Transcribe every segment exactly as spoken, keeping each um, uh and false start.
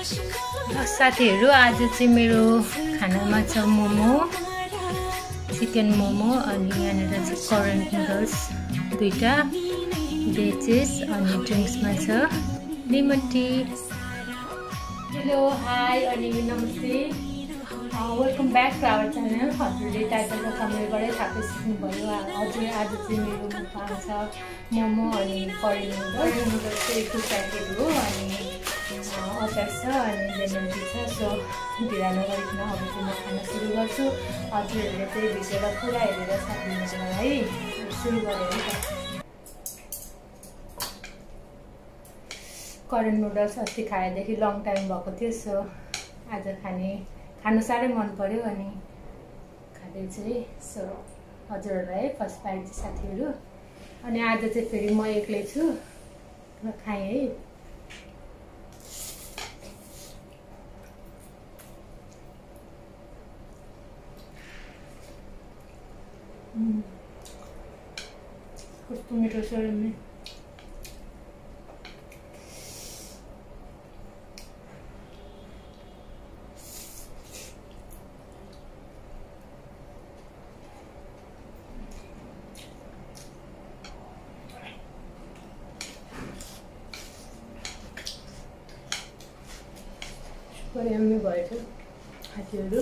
साथीहरु आज चाहिँ मेरो खानामा छ मोमो चिकन मोमो अनि यहाँनिर चाहिँ कोरियन नुडल्स दुईटा भेजेस अनि ड्रिंक्समा छ लेमन टी। हेलो हाई अनि नमस्ते welcome back to our channel. हजुरले टाइटलको कमेन्टबाटै थाहा सिक्नुभयो। हजुर आज चाहिँ मेरो मुखमा छ मोमो अनि कोरियन नुडल्स नुडल्स चाहिँ टु प्याकेट हो अनि अचार छ अनि लेमन टी छ। सो ढिला नगरिकन अब चाहिँ म खाना सुरु गर्छु। हजुरहरूले चाहिँ भिडियोलाई पुरा हेरेर साथ दिनुको लागि सुरु गरेँ है त। कोरियन नुडल्स अस्ति खाएदेखि लङ टाइम भएको थियो। सो आज खाने खानु साह्रै मन पर्यो अनि खाँदैछु है। सो हजुरहरूलाई फर्स्ट बाइट चाहिँ साथीहरू अनि आज चाहिँ फेरि म एक्लै छु र खाएँ है। कस्तो मिठो छ नि। सुपर यम्मी भएछ साथीहरू।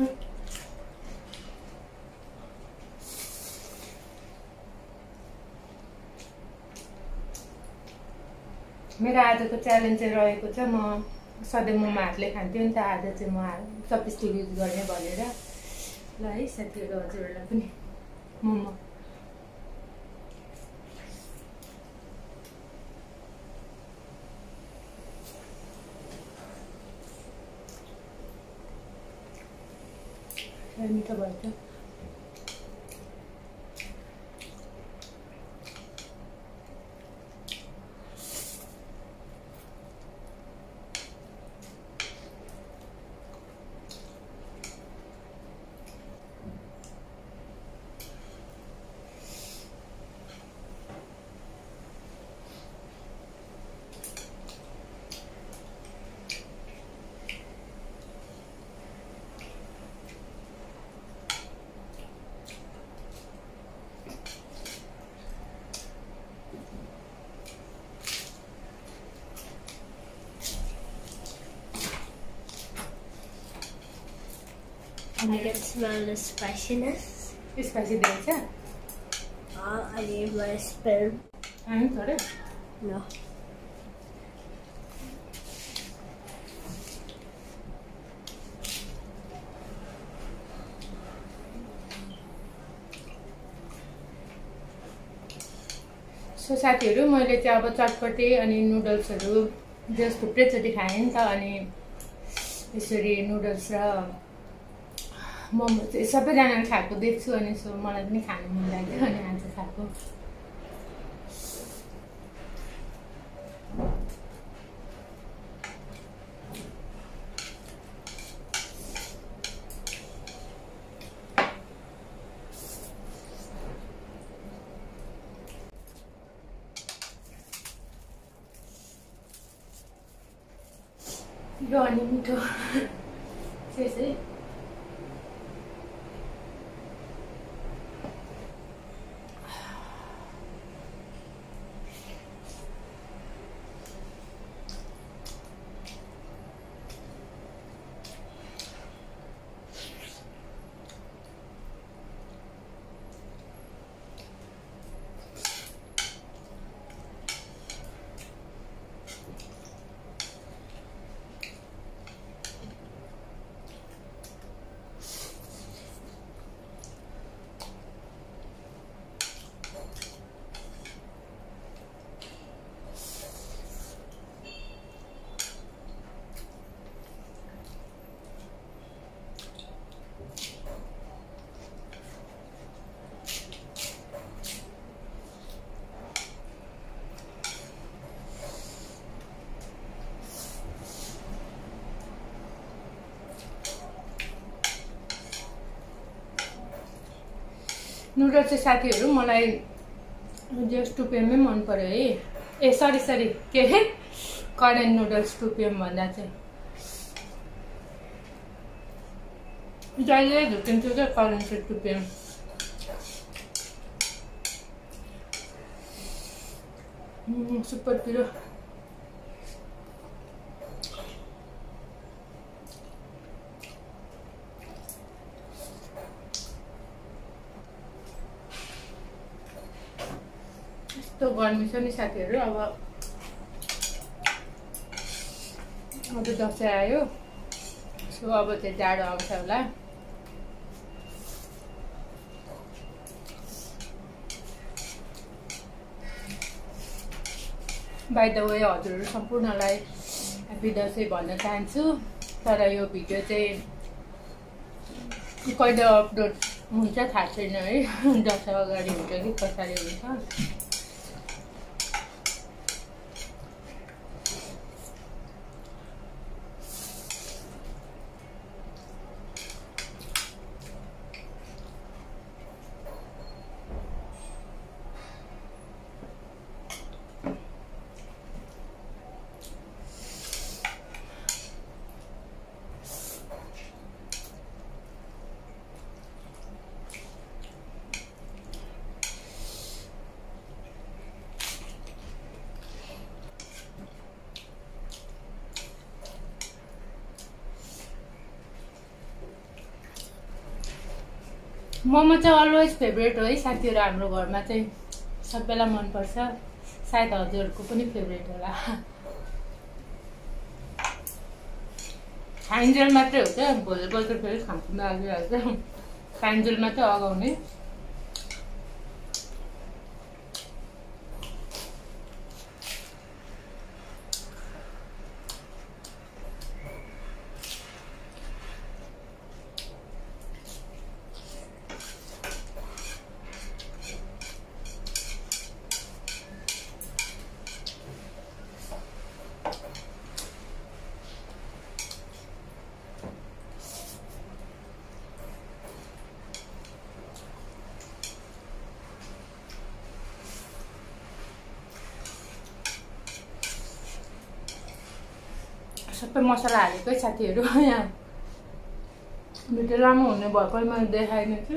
मेरो आजको च्यालेन्ज चाहिँ रहेको छ म सधैँ मोमो हातले खान्थेँ नि त। आज चाहिँ म चपस्टिक युज गर्ने भनेर ल है साथीहरू हजुरहरूलाई पनि मोमो मिठो भएछ। I can smell the spiciness. Spicy there, yeah? Uh, I need my spoon. I'm sorry. No. So साथीहरु मैले चाहिँ अब चटपटे अनि नुडल्सहरु जस थुप्रैचोटि खाएँ नि त अनि यसरी नुडल्स र मोमो चाहिँ सबैजनाले खाएको देख्छु अनि सो मलाई पनि खानु मन लाग्यो अनि आज खाएको। यो अनि मिठो चाहिँ नुडल्स चाहिँ साथीहरु मलाई जस्ट टु पी एम मन पर्यो है। ए सरी सरी के Korean noodles two P M भन्दा चाहिँ जहिले झुकिन्छु क्या करेन्सी टुप्यो सुपर पिरो यस्तो गर्मी छ नि साथीहरू। अब अब दसैँ आयो सो अब चाहिँ जाडो आउँछ होला। बाइ द वे हजुरहरू सम्पूर्णलाई ह्याप्पी दसैँ भन्न चाहन्छु। तर यो भिडियो चाहिँ कहिले अपलोड हुन्छ थाहा छैन है, दसैँ अगाडि हुन्छ कि पछाडि हुन्छ। मोमो चाहिँ अलवेज फेभरेट हो है साथीहरू। हाम्रो घरमा चाहिँ सबैलाई मनपर्छ, सायद हजुरहरूको पनि फेभरेट होला। खाइन्जेल मात्रै हो क्या, भोलिपल्ट फेरि खान्छु लागिहाल्छ। खाइन्जेल मात्रै अगाउने। सबै मसला हालेकै साथीहरू। यहाँ भिडियो लामो हुने भएकोले मैले देखाइने छु।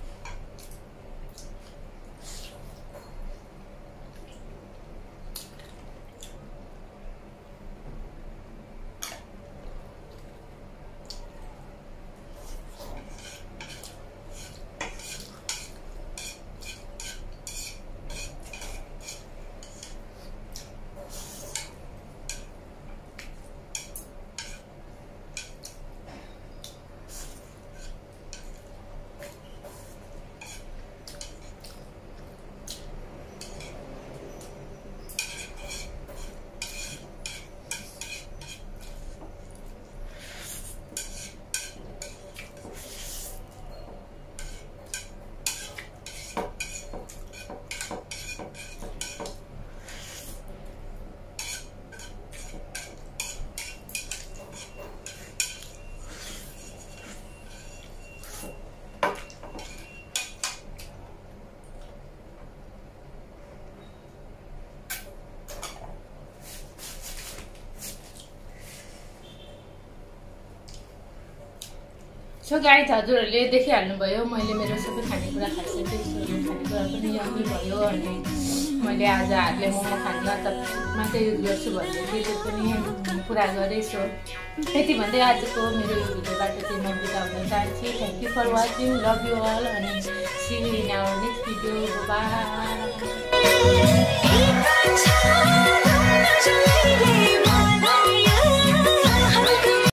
सो गाइस हजुरहरूले देखिहाल्नुभयो मैले मेरो सबै खानेकुरा खाइसकेँ। खानेकुरा पनि यम्मी भयो। अनि मैले आज हातले मोमो खानु त मात्रै युज गर्छु भन्दै थिएँ, त्यो पनि पुरा गरेँ। सो त्यति भन्दै आजको मेरो यो भिडियोबाट चाहिँ म बिदा हुन चाहन्छु। Thank you for watching, love you all, अनि see you in our next video. By.